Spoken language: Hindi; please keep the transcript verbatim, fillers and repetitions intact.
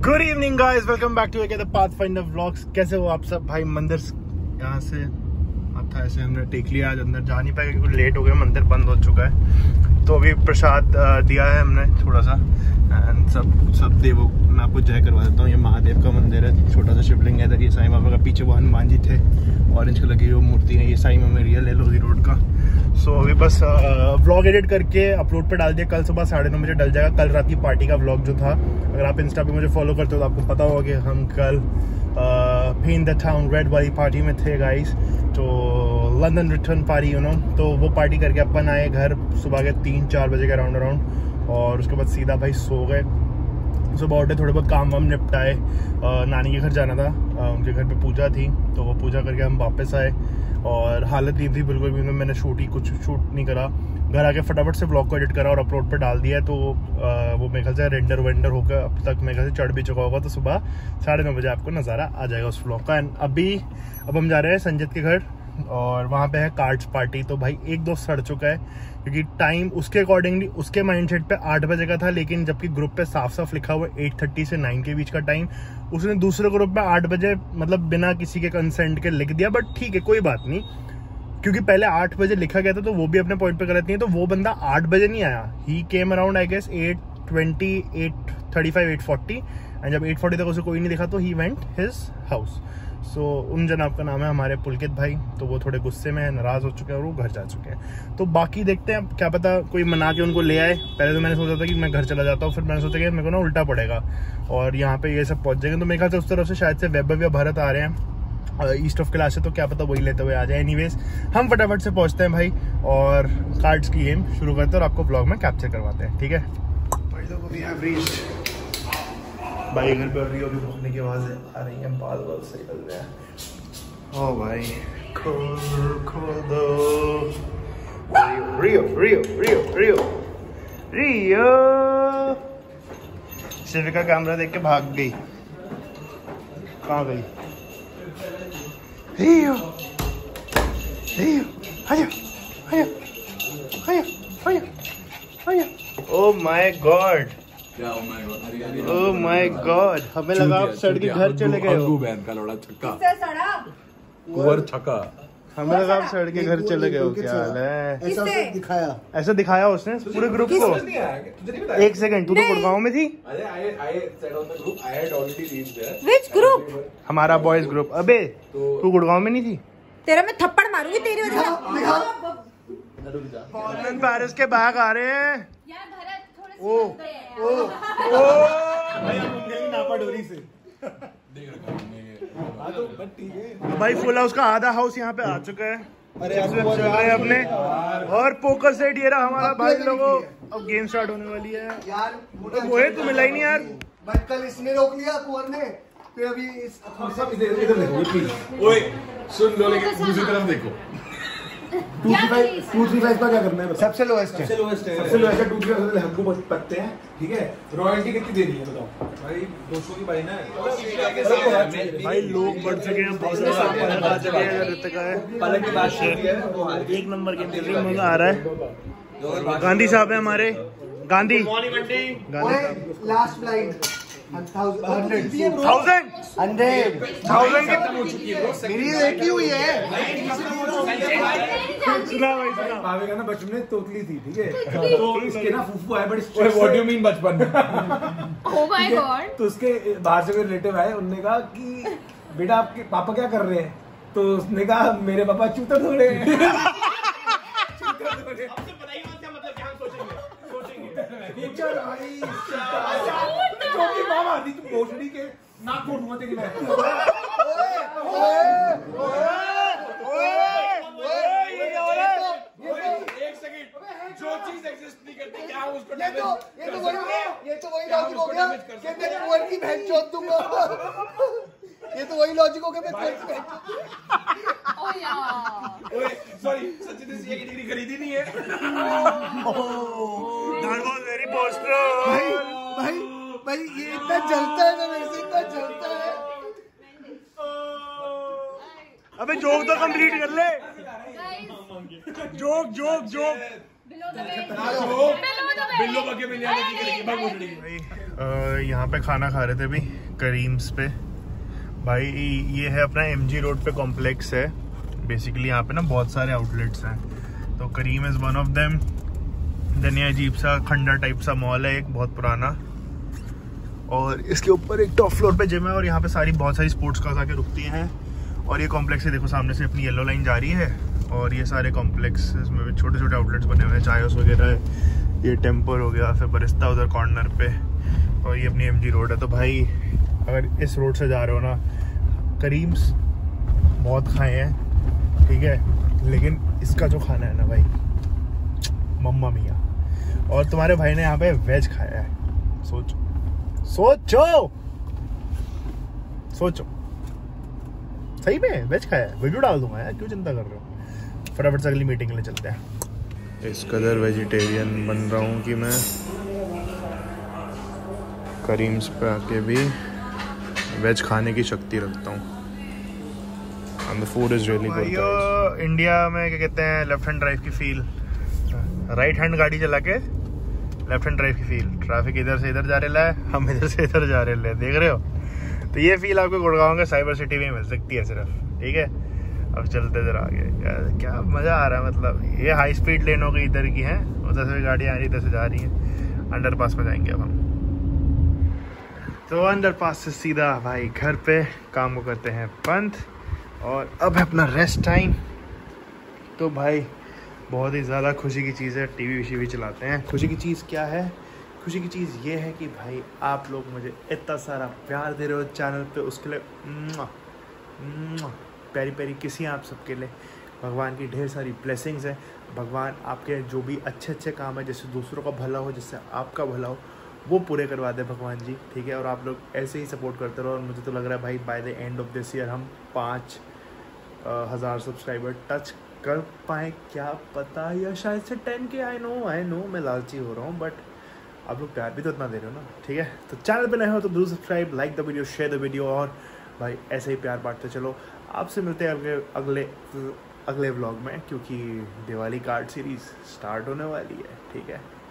Good evening guys, welcome back to the Pathfinder vlogs. कैसे हो आप सब भाई? मंदिर यहाँ से अब था ऐसे हमने टेक लिया, आज अंदर जा नहीं पाए क्योंकि लेट हो गया, मंदिर बंद हो चुका है। तो अभी प्रसाद दिया है हमने थोड़ा सा एंड सब सब देवों मैं आपको जय करवा देता हूँ। ये महादेव का मंदिर है, छोटा सा शिवलिंग है इधर। ये साईं बाबा का, पीछे वो हनुमान जी थे, ऑरेंज कलर की जो मूर्ति है, ये साईं मेमोरियल है लोधी रोड का। सो so, अभी बस व्लॉग एडिट करके अपलोड पे डाल दिया। कल सुबह साढ़े नौ बजे डल जाएगा। कल रात की पार्टी का व्लॉग जो था, अगर आप इंस्टा पे मुझे फॉलो करते हो तो आपको पता होगा कि हम कल पेन द टाउन रेड वाली पार्टी में थे गाइस। तो London return party you know, तो वो पार्टी करके अपन आए घर सुबह के तीन चार बजे के अराउंड अराउंड और उसके बाद सीधा भाई सो गए। सुबह उठे, थोड़े बहुत काम वाम निपटाए, नानी के घर जाना था, उनके घर पे पूजा थी, तो वो पूजा करके हम वापस आए और हालत नहीं थी बिल्कुल भी। मैंने शूट ही कुछ शूट नहीं करा, घर आके फटाफट से ब्लॉग को एडिट करा और अपलोड पे डाल दिया। तो आ, वो मेरे ख्याल से रेंडर वेंडर होकर अब तक मेरे ख्याल से चढ़ भी चुका होगा। तो सुबह साढ़े नौ बजे आपको नज़ारा आ जाएगा उस ब्लॉग का। एंड अभी अब हम जा रहे हैं संजित के घर और वहाँ पे है कार्ड्स पार्टी। तो भाई एक दोस्त सड़ चुका है क्योंकि टाइम उसके अकॉर्डिंगली उसके माइंडसेट पे आठ बजे का था, लेकिन जबकि ग्रुप पे साफ साफ लिखा हुआ है एट थर्टी से नाइन के बीच का टाइम, उसने दूसरे ग्रुप में आठ बजे मतलब बिना किसी के कंसेंट के लिख दिया। बट ठीक है, कोई बात नहीं, क्योंकि पहले आठ बजे लिखा गया था तो वो भी अपने पॉइंट पे गलत नहीं है। तो वो बंदा आठ बजे नहीं आया, he came around I guess eight twenty, eight thirty five, eight forty and जब एट फोर्टी तक उसे कोई नहीं दिखा तो he went his house. So so, उन जनाब का नाम है हमारे पुलकित भाई। तो वो थोड़े गुस्से में नाराज हो चुके हैं और वो घर जा चुके हैं। तो बाकी देखते हैं, क्या पता कोई मना के उनको ले आए। पहले तो मैंने सोचा था कि मैं घर चला जाता हूँ, फिर मैंने सोचा कि मेरे को ना उल्टा पड़ेगा और यहाँ पे ये सब पहुंच जाएंगे। तो मेरे ख्याल से उस तरफ से शायद से वैभव या भरत आ रहे हैं ईस्ट ऑफ क्लास से, तो क्या पता वही लेते हुए आ जाए। एनीवेज हम फटाफट से पहुंचते हैं भाई और कार्ड्स की गेम शुरू करते हैं और आपको ब्लॉग में कैप्चर करवाते हैं, ठीक है भाई? घर पे रियो भी भूखने की आवाज़ें आ रही हैं, बाल बाल से निकल रहे हैं। ओ भाई खोल खोल दो रियो रियो रियो रियो रियो। शिविका कैमरा देख के भाग गई, कहाँ गई? रियो रियो आया आया आया आया आया। Oh my god, oh my god, हमें लगा आप सड़ के घर चले गए हो। का लोड़ा छक्का, कुंवर छक्का, हमें लगा आप सड़ के घर चले गए हो। क्या हाल है? ऐसा दिखाया, ऐसा दिखाया उसने पूरे ग्रुप को। एक सेकंड, तू तो गुड़गांव में थी। Which group? हमारा बॉयज ग्रुप। अबे तू गुड़गांव में नहीं थी? तेरा मैं थप्पड़ मारूंगी तेरी वजह से। पेरिस के बैग आ रहे हैं। ओ ओ ओ नापाडोरी से तो भाई फुल हाउस का आधा हाउस यहाँ पे आ चुका है। अरे चल रहे हैं अपने और पोकर सेट ये रहा हमारा भाई लोगों। अब गेम स्टार्ट होने वाली है यार। वो है तू मिला ही नहीं यार भाई, कल इसने रोक लिया कुंवर ने, फिर अभी इस ओए सुन लो, लेकिन दूसरी तरफ देखो। टू थ्री फाइव का क्या करना है? सबसे लोएस्ट है, सबसे लोएस्ट है, सबसे लोएस्ट है। टू थ्री फाइव हमको बहुत पकते हैं, ठीक है? रॉयल्टी कितनी देनी है बताओ भाई? दो सौ की भाई ना भाई, लोग बढ़ चुके हैं, बहुत सारे आ चुके हैं। ऋतिका है, पलक की बात है, एक नंबर गेम चल रही है, मजा आ रहा है। गांधी साहब है हमारे, Gandhi Gandhi last flight thousand thousand thousand मेरी एक ही हुई है। सुना भाई, सुना भावे का ना बचपन में तोतली थी, ठीक है? तो इसके ना फूफू आए, बड़ी व्हाट डू यू मीन बचपन? Oh my God! तो उसके बाहर से कोई रिलेटिव आए, उन्होंने कहा कि बेटा आपके पापा क्या कर रहे हैं? तो उसने कहा मेरे पापा चूतर धो रहे हैं। के नाक फोड़ूंगा तेरी मैं। एक सेकंड, जो चीज एग्जिस्ट नहीं करती क्या उसको ये तो ये तो वही ये तो वही लॉजिक हो गया कि मैं कुंवर की बहन चोद दूंगा। ये तो वही लॉजिक हो गया, मैं कुंवर की बहन। ओ यार, ओए सॉरी, सच्ची ने सीए की डिग्री खरीदी नहीं है। That was very personal. भाई भाई भाई, ये इतना जलता है ना, मेरे से इतना जलता है। अबे जोक तो कंप्लीट कर ले। जोक जोक जोक बिल्लो बके मिल जाने की करेंगे भाई मोटड़ी। भाई यहाँ पे खाना खा रहे थे अभी करीम्स पे। भाई ये है अपना एमजी रोड पे कॉम्प्लेक्स है। बेसिकली यहाँ पे ना बहुत सारे आउटलेट्स हैं, तो Karim is one of them. Then ये अजीब सा खंडर टाइप सा मॉल है एक बहुत पुराना, और इसके ऊपर एक टॉप फ्लोर पे जिम है, और यहाँ पे सारी बहुत सारी स्पोर्ट्स कार्स आके रुकती हैं। और ये कॉम्प्लेक्स है, देखो सामने से अपनी येलो लाइन जा रही है, और ये सारे कॉम्प्लेक्स में छोटे छोटे आउटलेट्स बने हुए हैं, चायोस वगैरह है, ये टेम्पर हो गया, फिर बरिस्ता उधर कॉर्नर पे, और ये अपनी एमजी रोड है। तो भाई अगर इस रोड से जा रहे हो ना, करीम्स बहुत खाए हैं, ठीक है, लेकिन इसका जो खाना है ना भाई, मम्मा मिया। और तुम्हारे भाई ने यहाँ पे वेज खाया है, सोचो सोचो सोचो, सही में वेज खाया है। वीडियो डाल दूंगा यार, क्यों चिंता कर रहे हो। फटाफट से अगली मीटिंग के लिए चलते हैं। इस कदर वेजिटेरियन बन रहा हूँ कि मैं करीम्स पे आके भी वेज खाने की शक्ति रखता हूँ। And the food is really good, guys. India में क्या कहते हैं, लेफ्ट हैंड ड्राइव की फील, राइट हैंड गाड़ी चला के लेफ्ट हैंड ड्राइव की फील। ट्रैफिक इधर से इधर जा रहा है, हम इधर से इधर जा रहे हैं, देख रहे हो। तो ये फील आपको गुड़गांव के साइबर सिटी में मिल सकती है सिर्फ, ठीक है। अब चलते जरा आगे, क्या क्या मज़ा आ रहा है। मतलब ये हाई स्पीड लेन हो गई इधर की हैं, उधर से गाड़ी आ रही इधर से जा रही है। अंडर पास में जाएंगे अब हम, तो अंडर पास से सीधा भाई घर पे काम को करते हैं बंद, और अब है अपना रेस्ट टाइम। तो भाई बहुत ही ज़्यादा खुशी की चीज़ है, टीवी वीवी भी चलाते हैं। खुशी की चीज़ क्या है? खुशी की चीज़ ये है कि भाई आप लोग मुझे इतना सारा प्यार दे रहे हो चैनल पे, उसके लिए मुआ, मुआ, प्यारी प्यारी किसी आप सबके लिए भगवान की ढेर सारी ब्लेसिंग्स है। भगवान आपके जो भी अच्छे अच्छे काम है, जिससे दूसरों का भला हो, जिससे आपका भला हो, वो पूरे करवा दे भगवान जी, ठीक है। और आप लोग ऐसे ही सपोर्ट करते रहो, और मुझे तो लग रहा है भाई by the end of this year हम पाँच हज़ार सब्सक्राइबर टच कर पाए, क्या पता, या शायद से टेन के। आई नो आई नो मैं लालची हो रहा हूँ, बट आप लोग प्यार भी तो इतना दे रहे हो ना, ठीक है। तो चैनल पे नए हो तो जरूर subscribe, like the video, share the video, और भाई ऐसे ही प्यार बांटते चलो। आपसे मिलते हैं अगले अगले अगले व्लॉग में, क्योंकि दिवाली कार्ड सीरीज़ स्टार्ट होने वाली है, ठीक है।